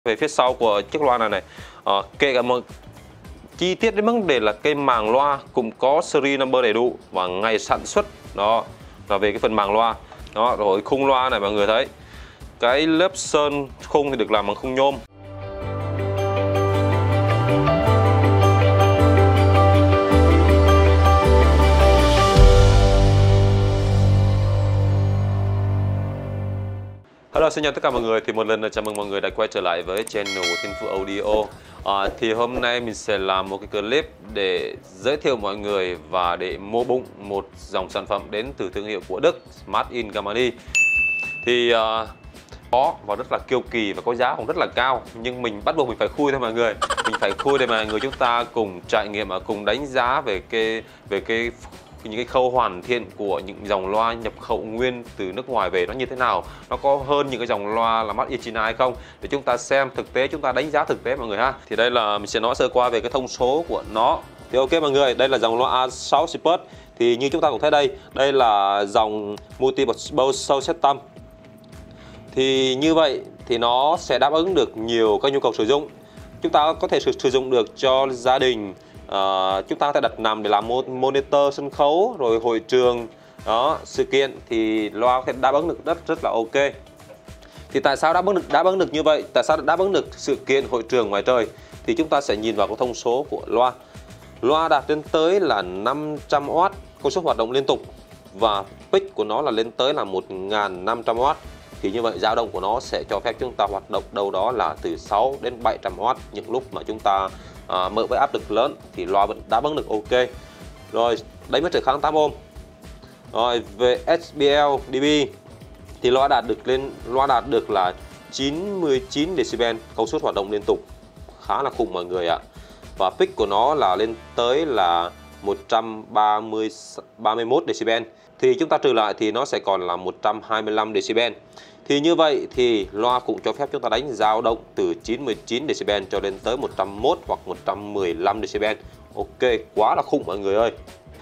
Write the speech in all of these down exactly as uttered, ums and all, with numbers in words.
Về phía sau của chiếc loa này này, uh, kể cả một chi tiết đến mức để là cái màng loa cũng có series number đầy đủ và ngày sản xuất. Đó là về cái phần màng loa. Đó rồi khung loa này mọi người thấy cái lớp sơn khung thì được làm bằng khung nhôm. Hello, xin chào tất cả mọi người. Thì một lần nữa chào mừng mọi người đã quay trở lại với channel của Thiên Phú Audio. à, Thì hôm nay mình sẽ làm một cái clip để giới thiệu mọi người và để mô bụng một dòng sản phẩm đến từ thương hiệu của Đức, Smart In Germany. Thì uh, có và rất là kiêu kỳ và có giá cũng rất là cao, nhưng mình bắt buộc mình phải khui thôi mọi người. Mình phải khui để mà người chúng ta cùng trải nghiệm và cùng đánh giá về cái về cái những cái khâu hoàn thiện của những dòng loa nhập khẩu nguyên từ nước ngoài về nó như thế nào, nó có hơn những cái dòng loa là Made in China hay không, để chúng ta xem thực tế, chúng ta đánh giá thực tế mọi người ha. Thì đây là mình sẽ nói sơ qua về cái thông số của nó. Thì ok mọi người, đây là dòng loa A sáu Super. Thì như chúng ta cũng thấy đây, đây là dòng multiple sound system. Thì như vậy thì nó sẽ đáp ứng được nhiều các nhu cầu sử dụng. Chúng ta có thể sử, sử dụng được cho gia đình. Uh, chúng ta có thể đặt nằm để làm monitor sân khấu, rồi hội trường, đó, sự kiện thì loa có thể đáp ứng được rất rất là ok. Thì tại sao đáp ứng được đáp ứng được như vậy? Tại sao đáp ứng được sự kiện, hội trường ngoài trời? Thì chúng ta sẽ nhìn vào cái thông số của loa. Loa đạt đến tới là năm trăm oát công suất hoạt động liên tục và peak của nó là lên tới là một nghìn năm trăm oát. Thì như vậy dao động của nó sẽ cho phép chúng ta hoạt động đâu đó là từ sáu đến bảy trăm oát những lúc mà chúng ta À, mở với áp lực lớn thì loa vẫn đáp ứng được ok. Rồi đánh mất trở kháng tám ôm. Rồi về ét pê lờ đê bê thì loa đạt được lên loa đạt được là chín mươi chín decibel công suất hoạt động liên tục, khá là khủng mọi người ạ. Và peak của nó là lên tới là một trăm ba mươi mốt decibel. Thì chúng ta trừ lại thì nó sẽ còn là một trăm hai mươi lăm decibel. Thì như vậy thì loa cũng cho phép chúng ta đánh dao động từ chín mươi chín decibel cho đến tới một trăm lẻ một hoặc một trăm mười lăm decibel. Ok, quá là khủng mọi người ơi.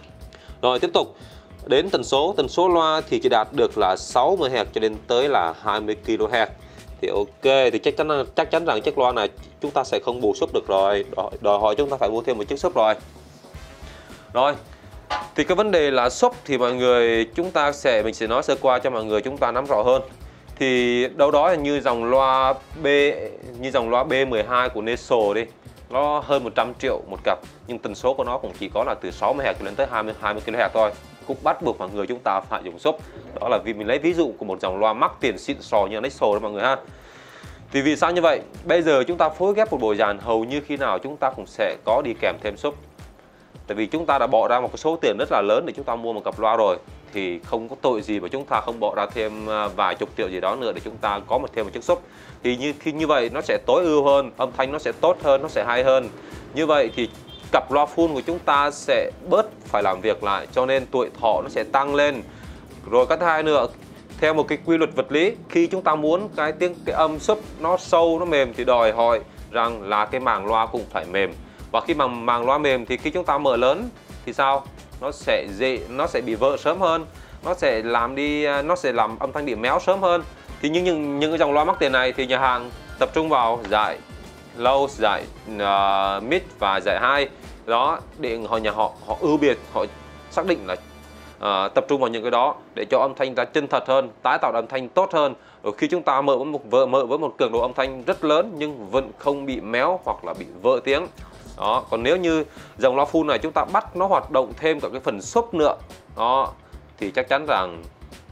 Rồi tiếp tục đến tần số, tần số loa thì chỉ đạt được là sáu mươi héc cho đến tới là hai mươi ki lô héc. Thì ok, thì chắc chắn chắc chắn rằng chiếc loa này chúng ta sẽ không bù sub được rồi, đòi, đòi hỏi chúng ta phải mua thêm một chiếc sub rồi. Rồi. Thì cái vấn đề là sub thì mọi người chúng ta sẽ mình sẽ nói sơ qua cho mọi người chúng ta nắm rõ hơn. Thì đâu đó là như dòng loa B như dòng loa B mười hai của Neso đi, nó hơn một trăm triệu một cặp, nhưng tần số của nó cũng chỉ có là từ sáu mươi héc đến tới hai mươi hai mươi ki lô héc thôi. Cũng bắt buộc mọi người chúng ta phải dùng sub. Đó là vì mình lấy ví dụ của một dòng loa mắc tiền xịn sò như Neso đó mọi người ha. Thì vì sao như vậy? Bây giờ chúng ta phối ghép một bộ dàn hầu như khi nào chúng ta cũng sẽ có đi kèm thêm sub. Tại vì chúng ta đã bỏ ra một cái số tiền rất là lớn để chúng ta mua một cặp loa rồi, thì không có tội gì mà chúng ta không bỏ ra thêm vài chục triệu gì đó nữa để chúng ta có một thêm một chiếc sub. Thì như khi như vậy nó sẽ tối ưu hơn, âm thanh nó sẽ tốt hơn, nó sẽ hay hơn. Như vậy thì cặp loa full của chúng ta sẽ bớt phải làm việc lại, cho nên tuổi thọ nó sẽ tăng lên. Rồi cái thứ hai nữa, theo một cái quy luật vật lý, khi chúng ta muốn cái tiếng cái âm sub nó sâu, nó mềm thì đòi hỏi rằng là cái màng loa cũng phải mềm. Và khi mà màng loa mềm thì khi chúng ta mở lớn thì sao? Nó sẽ dễ, nó sẽ bị vỡ sớm hơn, nó sẽ làm đi, nó sẽ làm âm thanh bị méo sớm hơn. Thì những những những cái dòng loa mắc tiền này thì nhà hàng tập trung vào giải low, giải uh, mid và giải high đó, để họ nhà họ họ ưu biệt, họ xác định là uh, tập trung vào những cái đó để cho âm thanh ra chân thật hơn, tái tạo âm thanh tốt hơn. Rồi khi chúng ta mở với một vỡ mở với một cường độ âm thanh rất lớn nhưng vẫn không bị méo hoặc là bị vỡ tiếng. Đó, còn nếu như dòng loa full này chúng ta bắt nó hoạt động thêm cả cái phần sub nữa đó, thì chắc chắn rằng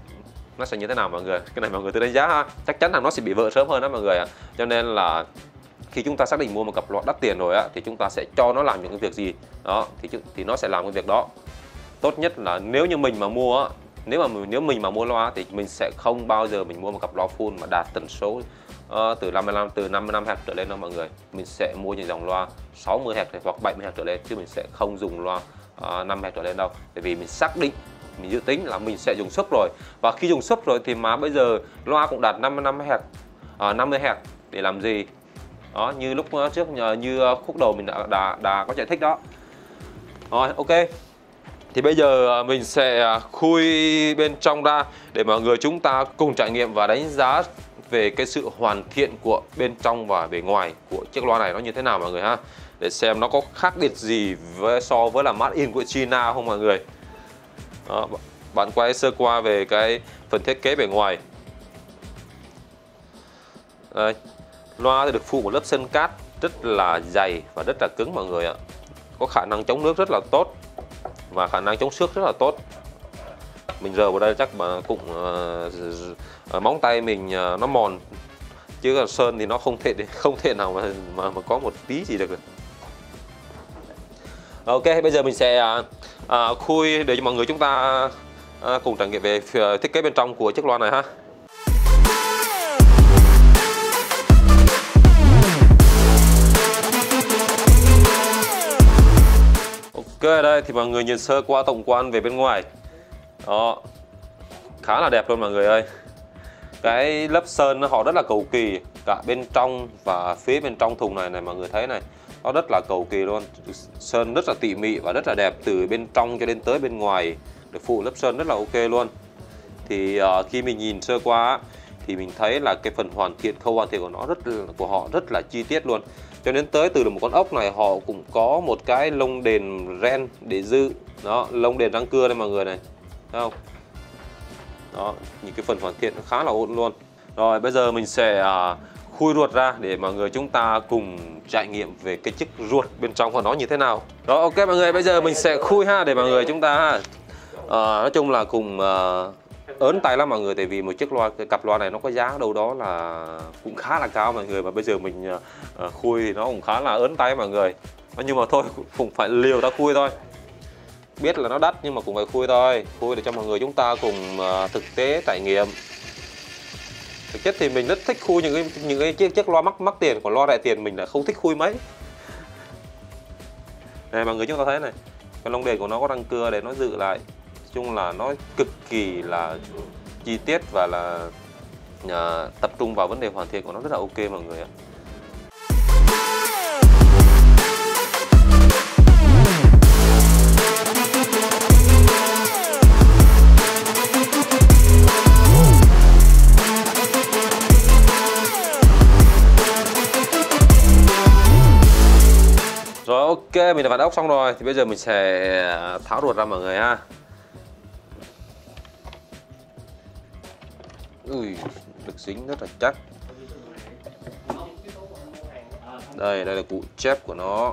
nó sẽ như thế nào mọi người? Cái này mọi người tự đánh giá ha. Chắc chắn là nó sẽ bị vỡ sớm hơn đó mọi người ạ. Cho nên là khi chúng ta xác định mua một cặp loa đắt tiền rồi á, thì chúng ta sẽ cho nó làm những cái việc gì đó thì thì nó sẽ làm cái việc đó. Tốt nhất là nếu như mình mà mua á, nếu mà nếu mình mà mua loa thì mình sẽ không bao giờ mình mua một cặp loa full mà đạt tần số Uh, từ năm mươi lăm từ năm mươi lăm héc trở lên đâu mọi người. Mình sẽ mua những dòng loa sáu mươi héc hoặc bảy mươi héc trở lên, chứ mình sẽ không dùng loa uh, năm héc trở lên đâu. Tại vì mình xác định, mình dự tính là mình sẽ dùng sub rồi. Và khi dùng sub rồi thì mà bây giờ loa cũng đạt năm mươi lăm héc, uh, năm mươi héc để làm gì? Đó, như lúc trước như khúc đầu mình đã, đã, đã có giải thích đó. Rồi, ok. Thì bây giờ mình sẽ khui bên trong ra để mọi người chúng ta cùng trải nghiệm và đánh giá về cái sự hoàn thiện của bên trong và bề ngoài của chiếc loa này nó như thế nào mọi người ha, để xem nó có khác biệt gì với so với là made in của China không mọi người. Đó, bạn quay sơ qua về cái phần thiết kế bề ngoài. Đây, loa thì được phủ một lớp sơn cát rất là dày và rất là cứng mọi người ạ. Có khả năng chống nước rất là tốt và khả năng chống xước rất là tốt. Mình rờ vào đây chắc mà cũng uh, móng tay mình uh, nó mòn, chứ còn sơn thì nó không thể không thể nào mà mà, mà có một tí gì được. Ok, bây giờ mình sẽ uh, uh, khui để cho mọi người chúng ta uh, cùng trải nghiệm về thiết kế bên trong của chiếc loa này ha. Ok, đây thì mọi người nhìn sơ qua tổng quan về bên ngoài. Đó, khá là đẹp luôn mọi người ơi. Cái lớp sơn họ rất là cầu kỳ, cả bên trong và phía bên trong thùng này này mọi người thấy này, nó rất là cầu kỳ luôn. Sơn rất là tỉ mỉ và rất là đẹp, từ bên trong cho đến tới bên ngoài được phủ lớp sơn rất là ok luôn. Thì uh, khi mình nhìn sơ qua thì mình thấy là cái phần hoàn thiện, khâu hoàn thiện của nó rất là, của họ rất là chi tiết luôn. Cho đến tới từ một con ốc này họ cũng có một cái lông đèn ren để dự. Đó, lông đèn răng cưa đây mọi người này, thấy không? Đó, những cái phần hoàn thiện khá là ổn luôn. Rồi bây giờ mình sẽ uh, khui ruột ra để mọi người chúng ta cùng trải nghiệm về cái chiếc ruột bên trong của nó như thế nào. Rồi ok mọi người, bây giờ mình sẽ khui ha để mọi người chúng ta uh, nói chung là cùng uh, ớn tay lắm mọi người, tại vì một chiếc loa, cái cặp loa này nó có giá đâu đó là cũng khá là cao mọi người, và bây giờ mình uh, khui thì nó cũng khá là ớn tay mọi người. Nhưng mà thôi cũng phải liều ta khui thôi, biết là nó đắt nhưng mà cũng phải khui thôi, khui để cho mọi người chúng ta cùng uh, thực tế trải nghiệm. Thực chất thì mình rất thích khui những cái những cái chiếc chiếc loa mắc mắc tiền, còn loa rẻ tiền mình là không thích khui mấy. Này mọi người chúng ta thấy này, cái lông đèn của nó có răng cưa để nó dự lại. Nói chung là nó cực kỳ là chi tiết và là uh, tập trung vào vấn đề hoàn thiện của nó rất là ok mọi người ạ. Rồi ok, mình đã vặn ốc xong rồi thì bây giờ mình sẽ tháo ruột ra mọi người ha. Ui, được dính rất là chắc. Đây, đây là cụ chép của nó.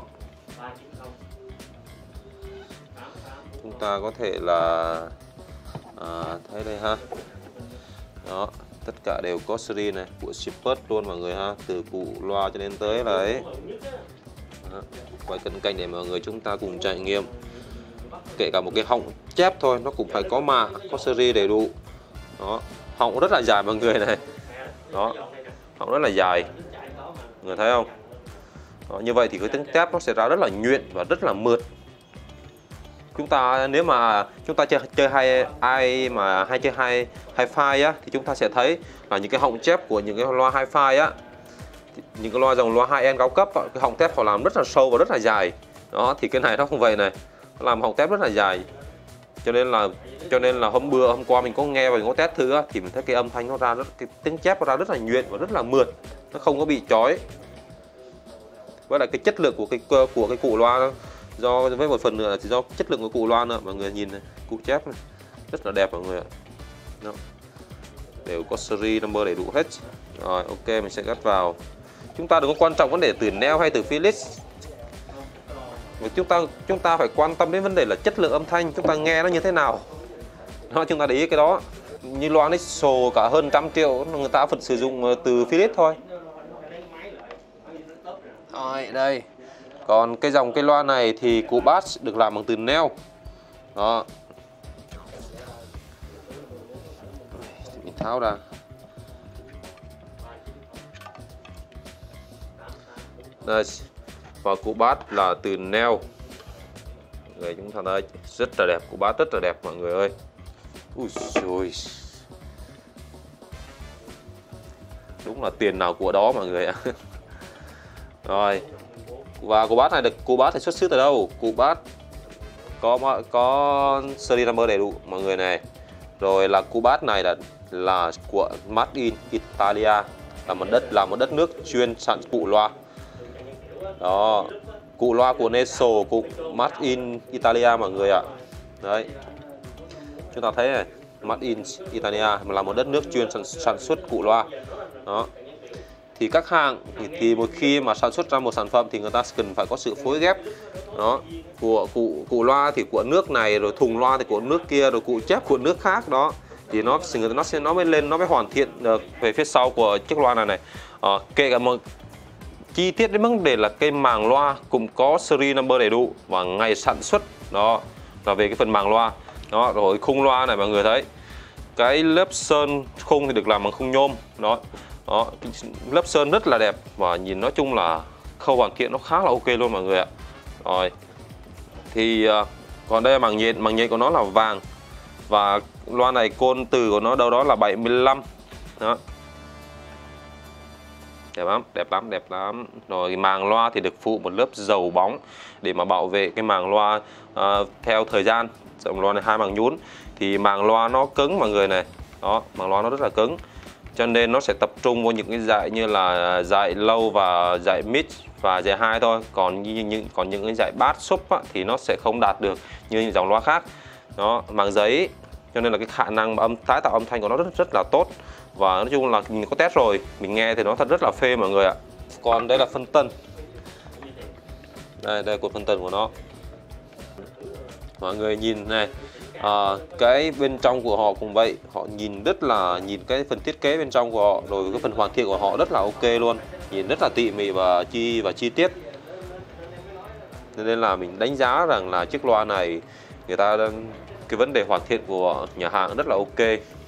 Chúng ta có thể là à, thấy đây ha. Đó, tất cả đều có series này của Shepard luôn mọi người ha, từ cụ loa cho đến tới là ấy. Quay cận cảnh để mọi người chúng ta cùng trải nghiệm. Kể cả một cái họng chép thôi nó cũng phải có mạ, có series đầy đủ. Đó, họng rất là dài mọi người này. Đó, họng rất là dài, mọi người thấy không? Đó, như vậy thì cái tiếng tép nó sẽ ra rất là nhuyễn và rất là mượt. Chúng ta nếu mà chúng ta chơi chơi hay ai mà hay chơi hay hi-fi á thì chúng ta sẽ thấy là những cái họng chép của những cái loa hi-fi á, những cái loa dòng loa high-end cao cấp, cái họng tép họ làm rất là sâu và rất là dài. Đó thì cái này nó không vậy này, nó làm họng tép rất là dài. Cho nên là cho nên là hôm bữa hôm qua mình có nghe và mình có test thử á, thì mình thấy cái âm thanh nó ra rất, cái tiếng chép nó ra rất là nhuyễn và rất là mượt, nó không có bị chói. Với lại cái chất lượng của cái của cái cụ loa đó, do với một phần nữa thì do chất lượng của cụ loa nữa, mọi người nhìn này, cụ chép này rất là đẹp mọi người ạ. Đó, đều có series number đầy đủ hết. Rồi ok, mình sẽ cắt vào. Chúng ta đừng có quan trọng vấn đề từ neo hay từ Philips. Chúng ta chúng ta phải quan tâm đến vấn đề là chất lượng âm thanh, chúng ta nghe nó như thế nào. Đó, chúng ta để ý cái đó. Như loa Nexo cả hơn trăm triệu người ta phải sử dụng từ Philips thôi. Rồi đây. Còn cái dòng cái loa này thì cụ bass được làm bằng từ neo. Đó. Mình tháo ra. Đây. Và cụ bass là từ neo. Người chúng ta thấy rất là đẹp, cụ bass rất là đẹp mọi người ơi. Ui xôi. Đúng là tiền nào của đó mọi người ạ. Rồi. Và cụ bass này được cụ bass thì xuất xứ từ đâu? Cụ bass có có series number đầy đủ mọi người này. Rồi là cụ bass này là là của Made in Italia, là một đất là một đất nước chuyên sản cụ loa. Đó, cụ loa của Neso cũng Made in Italia mọi người ạ. Đấy, chúng ta thấy này, Made in Italia là một đất nước chuyên sản, sản xuất cụ loa. Đó, thì các hãng thì, thì một khi mà sản xuất ra một sản phẩm thì người ta cần phải có sự phối ghép đó của cụ cụ loa thì của nước này, rồi thùng loa thì của nước kia, rồi cụ chép của nước khác đó, thì nó nó sẽ nó mới lên, nó mới hoàn thiện được về phía sau của chiếc loa này này. À, kể cả một chi tiết đến mức để là cái màng loa cũng có series number đầy đủ và ngày sản xuất đó, là về cái phần màng loa đó. Rồi khung loa này mọi người thấy cái lớp sơn khung thì được làm bằng khung nhôm đó. Đó, lớp sơn rất là đẹp và nhìn nói chung là khâu hoàn thiện nó khá là ok luôn mọi người ạ. Rồi thì uh, còn đây là màng nhện, màng nhện của nó là vàng và loa này côn từ của nó đâu đó là bảy mươi lăm đó. Đẹp lắm, đẹp lắm, đẹp lắm. Rồi màng loa thì được phụ một lớp dầu bóng để mà bảo vệ cái màng loa uh, theo thời gian. Dòng loa này hai màng nhún thì màng loa nó cứng mọi người này. Đó, màng loa nó rất là cứng. Cho nên nó sẽ tập trung vào những cái dải như là dải low và dải mid và dải high thôi. Còn như những còn những cái dải bass sub á, thì nó sẽ không đạt được như những dòng loa khác. Đó, màng giấy, cho nên là cái khả năng âm tái tạo âm thanh của nó rất rất là tốt. Và nói chung là mình có test rồi, mình nghe thì nó thật rất là phê mọi người ạ. Còn đây là phân tân. Đây, đây là cột phân tân của nó. Mọi người nhìn này, à, cái bên trong của họ cũng vậy, họ nhìn rất là nhìn cái phần thiết kế bên trong của họ, rồi cái phần hoàn thiện của họ rất là ok luôn, nhìn rất là tỉ mỉ và chi và chi tiết. Nên là mình đánh giá rằng là chiếc loa này người ta cái vấn đề hoàn thiện của nhà hàng rất là ok.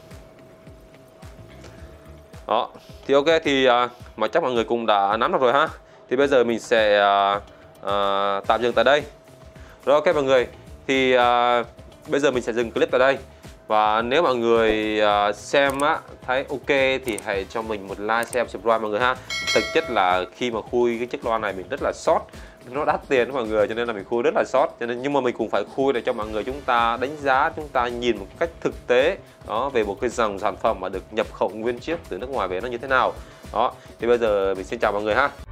Đó, thì ok thì uh, mà chắc mọi người cũng đã nắm được rồi ha. Thì bây giờ mình sẽ uh, uh, tạm dừng tại đây. Rồi ok mọi người, thì uh, bây giờ mình sẽ dừng clip tại đây. Và nếu mọi người uh, xem á, thấy ok thì hãy cho mình một like, share, subscribe mọi người ha. Thực chất là khi mà khui cái chiếc loa này mình rất là sót, nó đắt tiền mọi người, cho nên là mình khui rất là sót, cho nên nhưng mà mình cũng phải khui để cho mọi người chúng ta đánh giá, chúng ta nhìn một cách thực tế đó về một cái dòng sản phẩm mà được nhập khẩu nguyên chiếc từ nước ngoài về nó như thế nào. Đó, thì bây giờ mình xin chào mọi người ha.